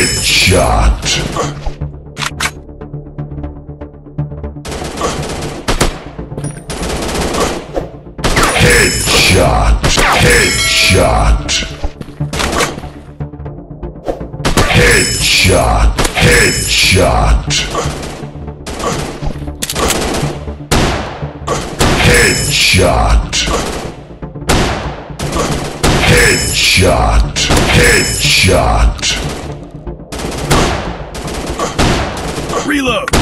Headshot. Headshot. Headshot. Headshot. Headshot. Headshot. Headshot. Headshot. Reload.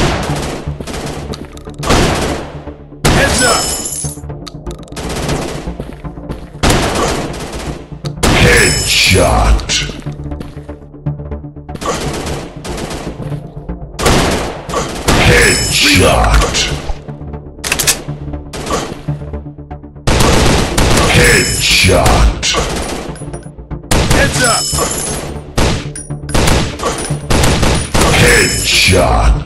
Heads up. Headshot. Headshot. Headshot. Heads up. Headshot.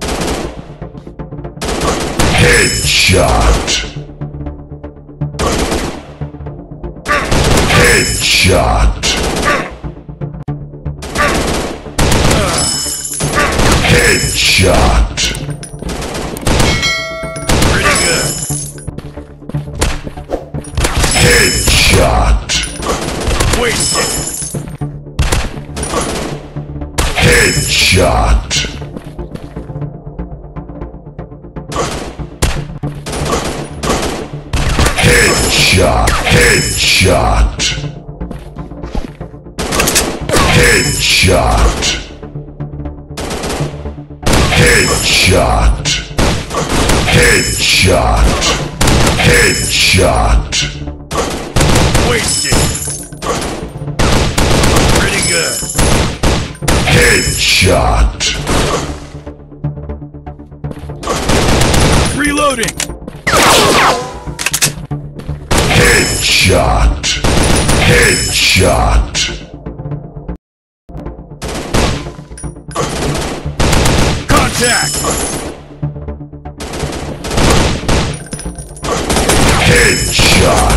Headshot. Headshot. Headshot. Pretty good. Headshot. Wasted. Headshot. Headshot. Headshot. Headshot. Headshot. Headshot. Headshot. Wasted. Pretty good. Headshot. Reloading. Headshot. Headshot. Contact. Headshot.